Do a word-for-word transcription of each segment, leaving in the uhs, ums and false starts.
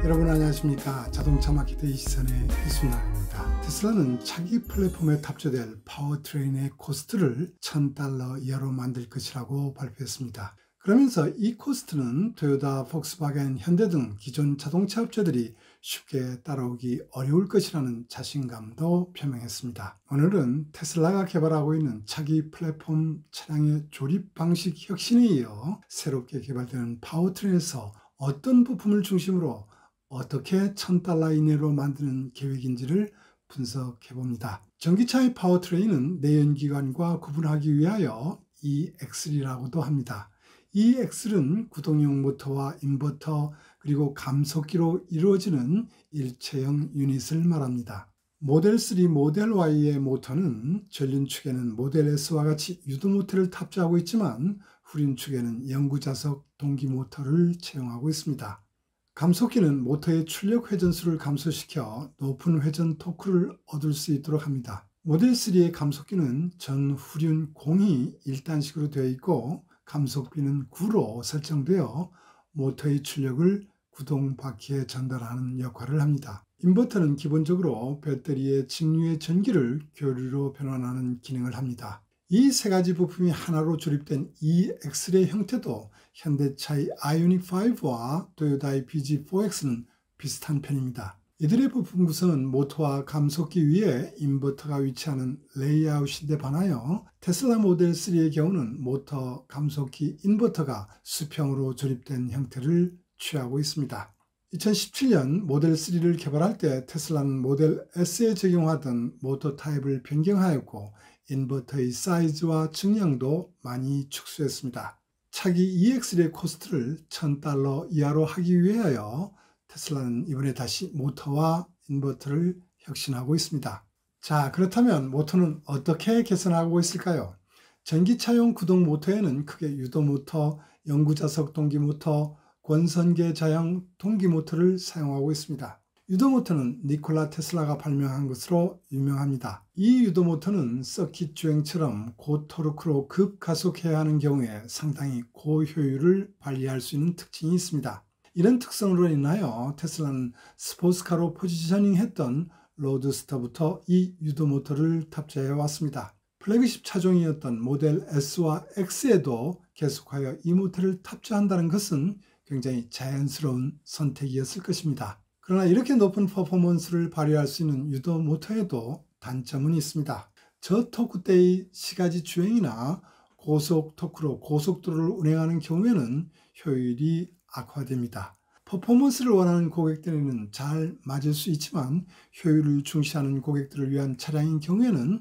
여러분 안녕하십니까. 자동차 마케터의 시선의 이순환입니다. 테슬라는 차기 플랫폼에 탑재될 파워트레인의 코스트를 천 달러 이하로 만들 것이라고 발표했습니다. 그러면서 이 코스트는 토요타, 폭스바겐, 현대 등 기존 자동차 업체들이 쉽게 따라오기 어려울 것이라는 자신감도 표명했습니다. 오늘은 테슬라가 개발하고 있는 차기 플랫폼 차량의 조립 방식 혁신에 이어 새롭게 개발되는 파워트레인에서 어떤 부품을 중심으로 어떻게 천 달러 이내로 만드는 계획인지를 분석해봅니다. 전기차의 파워트레인은 내연기관과 구분하기 위하여 이엑스엘이라고도 합니다. 이엑스엘은 구동용 모터와 인버터 그리고 감속기로 이루어지는 일체형 유닛을 말합니다. 모델 쓰리, 모델 Y의 모터는 전륜축에는 모델 S와 같이 유도모터를 탑재하고 있지만 후륜축에는 영구자석 동기모터를 채용하고 있습니다. 감속기는 모터의 출력 회전수를 감소시켜 높은 회전 토크를 얻을 수 있도록 합니다. 모델 쓰리의 감속기는 전 후륜 공이 일 단식으로 되어 있고 감속비는 구로 설정되어 모터의 출력을 구동 바퀴에 전달하는 역할을 합니다. 인버터는 기본적으로 배터리의 직류의 전기를 교류로 변환하는 기능을 합니다. 이 세 가지 부품이 하나로 조립된 이엑스엘의 형태도 현대차의 아이오닉 파이브와 토요타의 비지 포엑스는 비슷한 편입니다. 이들의 부품 구성은 모터와 감속기 위에 인버터가 위치하는 레이아웃인데 반하여 테슬라 모델 쓰리의 경우는 모터, 감속기, 인버터가 수평으로 조립된 형태를 취하고 있습니다. 이천십칠 년 모델 쓰리를 개발할 때 테슬라는 모델 S에 적용하던 모터 타입을 변경하였고 인버터의 사이즈와 증량도 많이 축소했습니다. 차기 이엑스엘의 코스트를 천 달러 이하로 하기 위하여 테슬라는 이번에 다시 모터와 인버터를 혁신하고 있습니다. 자, 그렇다면 모터는 어떻게 개선하고 있을까요? 전기차용 구동 모터에는 크게 유도모터, 영구자석 동기모터, 권선계 자형 동기모터를 사용하고 있습니다. 유도모터는 니콜라 테슬라가 발명한 것으로 유명합니다. 이 유도모터는 서킷 주행처럼 고토르크로 급가속해야 하는 경우에 상당히 고효율을 발휘할 수 있는 특징이 있습니다. 이런 특성으로 인하여 테슬라는 스포츠카로 포지셔닝했던 로드스터부터 이 유도모터를 탑재해 왔습니다. 플래그십 차종이었던 모델 S와 X에도 계속하여 이 모터를 탑재한다는 것은 굉장히 자연스러운 선택이었을 것입니다. 그러나 이렇게 높은 퍼포먼스를 발휘할 수 있는 유도 모터에도 단점은 있습니다. 저토크 때의 시가지 주행이나 고속 토크로 고속도로를 운행하는 경우에는 효율이 악화됩니다. 퍼포먼스를 원하는 고객들에는 잘 맞을 수 있지만 효율을 중시하는 고객들을 위한 차량인 경우에는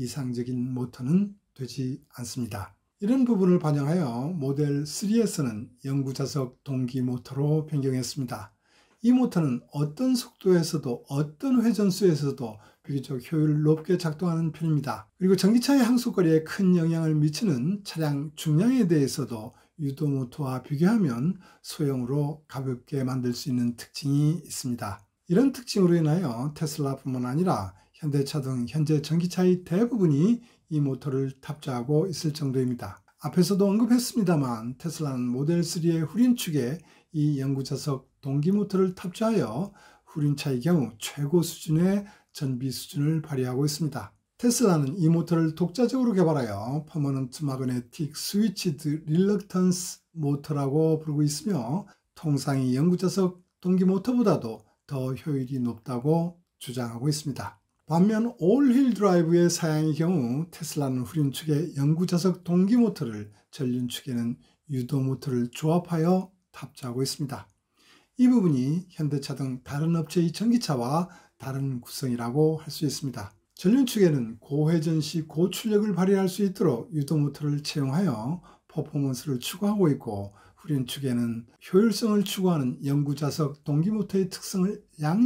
이상적인 모터는 되지 않습니다. 이런 부분을 반영하여 모델 쓰리에서는 영구자석 동기 모터로 변경했습니다. 이 모터는 어떤 속도에서도 어떤 회전수에서도 비교적 효율을 높게 작동하는 편입니다. 그리고 전기차의 항속거리에 큰 영향을 미치는 차량 중량에 대해서도 유도모터와 비교하면 소형으로 가볍게 만들 수 있는 특징이 있습니다. 이런 특징으로 인하여 테슬라뿐만 아니라 현대차 등 현재 전기차의 대부분이 이 모터를 탑재하고 있을 정도입니다. 앞에서도 언급했습니다만 테슬라는 모델 쓰리의 후륜축에 이 영구자석 동기모터를 탑재하여 후륜차의 경우 최고 수준의 전비 수준을 발휘하고 있습니다. 테슬라는 이 모터를 독자적으로 개발하여 퍼머넌트 마그네틱 스위치드 릴럭턴스 모터라고 부르고 있으며 통상의 영구자석 동기모터보다도 더 효율이 높다고 주장하고 있습니다. 반면 올힐 드라이브의 사양의 경우 테슬라는 후륜축에 영구자석 동기모터를, 전륜축에는 유도모터를 조합하여 탑재하고 있습니다. 이 부분이 현대차 등 다른 업체의 전기차와 다른 구성이라고 할 수 있습니다. 전륜축에는 고회전 시 고출력을 발휘할 수 있도록 유도모터를 채용하여 퍼포먼스를 추구하고 있고 후륜축에는 효율성을 추구하는 영구자석 동기모터의 특성을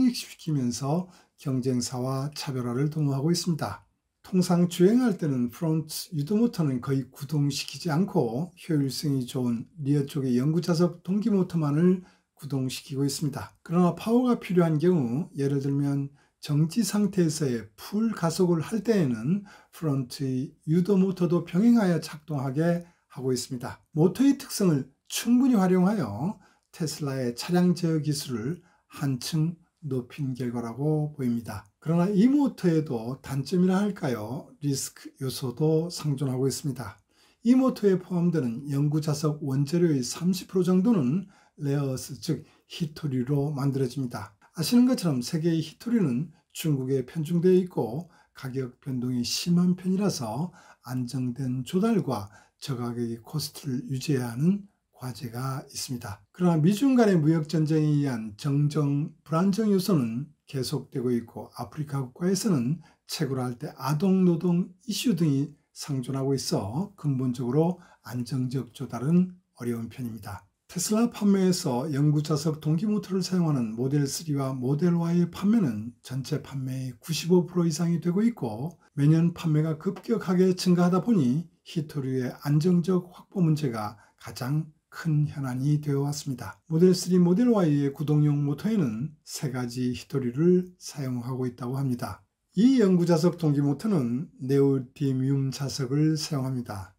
양립시키면서 경쟁사와 차별화를 도모하고 있습니다. 통상 주행할 때는 프론트 유도모터는 거의 구동시키지 않고 효율성이 좋은 리어 쪽의 영구자석 동기모터만을 구동시키고 있습니다. 그러나 파워가 필요한 경우 예를 들면 정지 상태에서의 풀 가속을 할 때에는 프론트의 유도 모터도 병행하여 작동하게 하고 있습니다. 모터의 특성을 충분히 활용하여 테슬라의 차량 제어 기술을 한층 높인 결과라고 보입니다. 그러나 이 모터에도 단점이라 할까요? 리스크 요소도 상존하고 있습니다. 이 모터에 포함되는 연구자석 원재료의 삼십 퍼센트 정도는 레어어스 즉 히토리로 만들어집니다. 아시는 것처럼 세계의 히토리는 중국에 편중되어 있고 가격 변동이 심한 편이라서 안정된 조달과 저가격의 코스트를 유지해야 하는 과제가 있습니다. 그러나 미중 간의 무역 전쟁에 의한 정정 불안정 요소는 계속되고 있고 아프리카 국가에서는 채굴할 때 아동 노동 이슈 등이 상존하고 있어 근본적으로 안정적 조달은 어려운 편입니다. 테슬라 판매에서 연구자석 동기모터를 사용하는 모델 쓰리와 모델 Y의 판매는 전체 판매의 구십오 퍼센트 이상이 되고 있고 매년 판매가 급격하게 증가하다 보니 히토리의 안정적 확보 문제가 가장 큰 현안이 되어 왔습니다. 모델 쓰리, 모델 Y의 구동용 모터에는 세 가지 히토리를 사용하고 있다고 합니다. 이 연구자석 동기모터는 네오디뮴 자석을 사용합니다.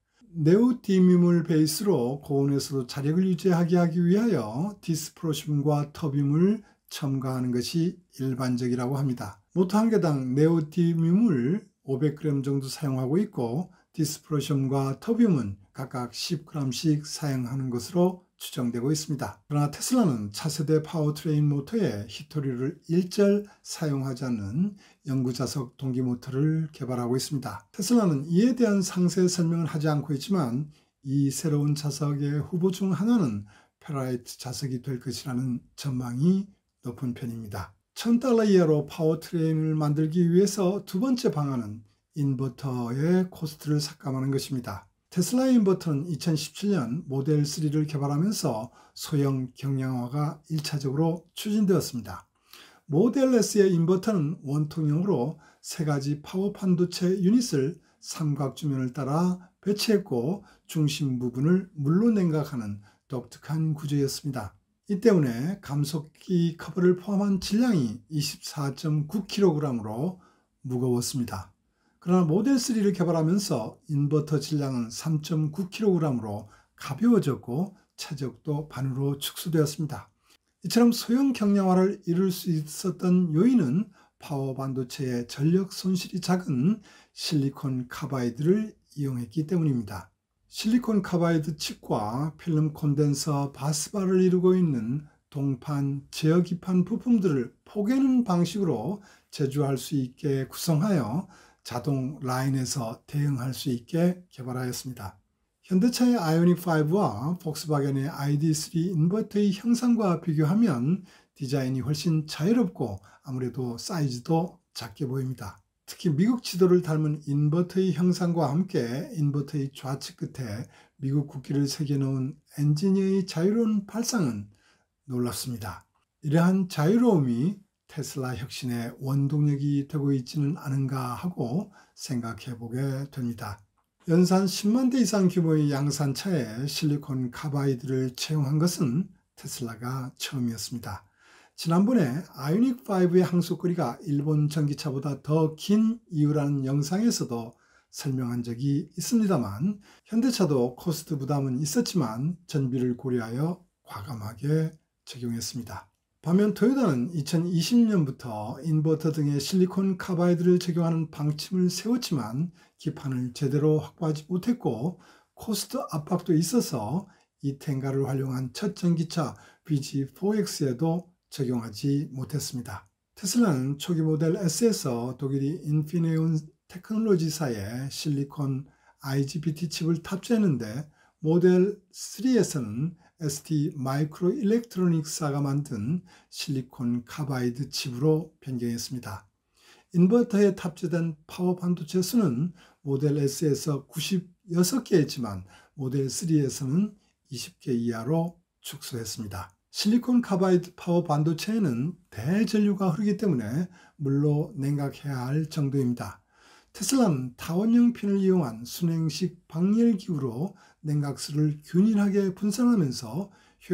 네오디뮴을 베이스로 고온에서도 자력을 유지하게 하기 위하여 디스프로슘과 터뷴을 첨가하는 것이 일반적이라고 합니다. 모터 한 개당 네오디뮴을 오백 그램 정도 사용하고 있고 디스프로슘과 터뷴은 각각 십 그램씩 사용하는 것으로 추정되고 있습니다. 그러나 테슬라는 차세대 파워트레인 모터에 히토리를 일절 사용하지 않는 연구자석 동기모터를 개발하고 있습니다. 테슬라는 이에 대한 상세 설명을 하지 않고 있지만 이 새로운 자석의 후보 중 하나는 페라이트 자석이 될 것이라는 전망이 높은 편입니다. 천 달러 이하로 파워트레인을 만들기 위해서 두 번째 방안은 인버터의 코스트를 삭감하는 것입니다. 테슬라 인버터는 이천십칠 년 모델 쓰리를 개발하면서 소형 경량화가 일차적으로 추진되었습니다. 모델 S의 인버터는 원통형으로 세 가지 파워 반도체 유닛을 삼각주면을 따라 배치했고 중심 부분을 물로 냉각하는 독특한 구조였습니다. 이 때문에 감속기 커버를 포함한 질량이 이십사 점 구 킬로그램으로 무거웠습니다. 그러나 모델 쓰리를 개발하면서 인버터 질량은 삼 점 구 킬로그램으로 가벼워졌고 체적도 반으로 축소되었습니다. 이처럼 소형 경량화를 이룰 수 있었던 요인은 파워 반도체의 전력 손실이 작은 실리콘 카바이드를 이용했기 때문입니다. 실리콘 카바이드 칩과 필름 콘덴서 바스바를 이루고 있는 동판, 제어 기판 부품들을 포개는 방식으로 제조할 수 있게 구성하여 자동 라인에서 대응할 수 있게 개발하였습니다. 현대차의 아이오닉 파이브와 폭스바겐의 아이디 쓰리 인버터의 형상과 비교하면 디자인이 훨씬 자유롭고 아무래도 사이즈도 작게 보입니다. 특히 미국 지도를 닮은 인버터의 형상과 함께 인버터의 좌측 끝에 미국 국기를 새겨놓은 엔지니어의 자유로운 발상은 놀랍습니다. 이러한 자유로움이 테슬라 혁신의 원동력이 되고 있지는 않은가 하고 생각해 보게 됩니다. 연산 십만 대 이상 규모의 양산차에 실리콘 카바이드를 채용한 것은 테슬라가 처음이었습니다. 지난번에 아이오닉 파이브의 항속거리가 일본 전기차보다 더 긴 이유라는 영상에서도 설명한 적이 있습니다만 현대차도 코스트 부담은 있었지만 전비를 고려하여 과감하게 적용했습니다. 반면 토요타는 이천이십 년부터 인버터 등의 실리콘 카바이드를 적용하는 방침을 세웠지만 기판을 제대로 확보하지 못했고 코스트 압박도 있어서 이 텐가를 활용한 첫 전기차 비지 포 엑스에도 적용하지 못했습니다. 테슬라는 초기 모델 S에서 독일이 인피네온 테크놀로지사의 실리콘 아이지비티 칩을 탑재했는데 모델 쓰리에서는 에스티 마이크로 일렉트로닉사가 만든 실리콘 카바이드 칩으로 변경했습니다. 인버터에 탑재된 파워 반도체 수는 모델 S에서 구십육 개였지만 모델 쓰리에서는 이십 개 이하로 축소했습니다. 실리콘 카바이드 파워 반도체에는 대전류가 흐르기 때문에 물로 냉각해야 할 정도입니다. 테슬라는 타원형 핀을 이용한 순행식 방열기구로 냉각수를 균일하게 분산하면서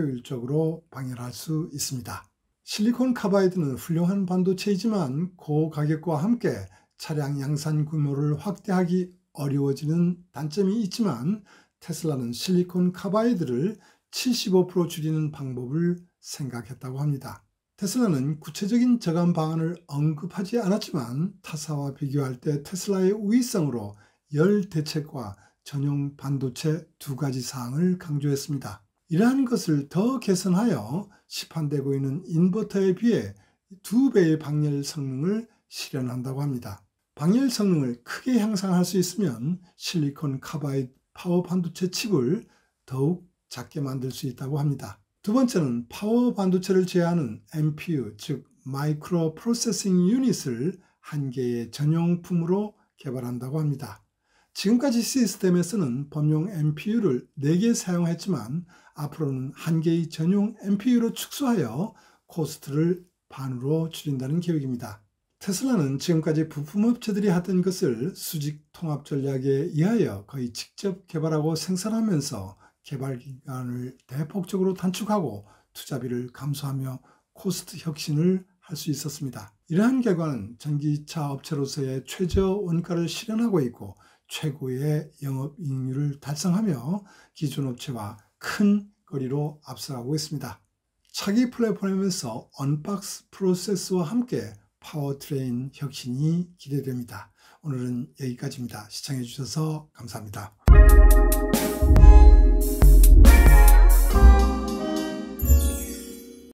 효율적으로 방열할 수 있습니다. 실리콘 카바이드는 훌륭한 반도체이지만 고가격과 함께 차량 양산 규모를 확대하기 어려워지는 단점이 있지만 테슬라는 실리콘 카바이드를 칠십오 퍼센트 줄이는 방법을 생각했다고 합니다. 테슬라는 구체적인 저감 방안을 언급하지 않았지만 타사와 비교할 때 테슬라의 우위성으로 열 대책과 전용 반도체 두 가지 사항을 강조했습니다. 이러한 것을 더 개선하여 시판되고 있는 인버터에 비해 두 배의 방열 성능을 실현한다고 합니다. 방열 성능을 크게 향상할 수 있으면 실리콘 카바이드 파워 반도체 칩을 더욱 작게 만들 수 있다고 합니다. 두 번째는 파워 반도체를 제어하는 엠피유, 즉 마이크로 프로세싱 유닛을 한 개의 전용품으로 개발한다고 합니다. 지금까지 시스템에서는 범용 엠피유를 네 개 사용했지만 앞으로는 한 개의 전용 엠피유로 축소하여 코스트를 반으로 줄인다는 계획입니다. 테슬라는 지금까지 부품업체들이 하던 것을 수직 통합 전략에 의하여 거의 직접 개발하고 생산하면서 개발 기간을 대폭적으로 단축하고 투자비를 감소하며 코스트 혁신을 할 수 있었습니다. 이러한 결과는 전기차 업체로서의 최저 원가를 실현하고 있고 최고의 영업이익률을 달성하며 기존 업체와 큰 거리로 앞서가고 있습니다. 차기 플랫폼에서 언박스 프로세스와 함께 파워트레인 혁신이 기대됩니다. 오늘은 여기까지입니다. 시청해 주셔서 감사합니다.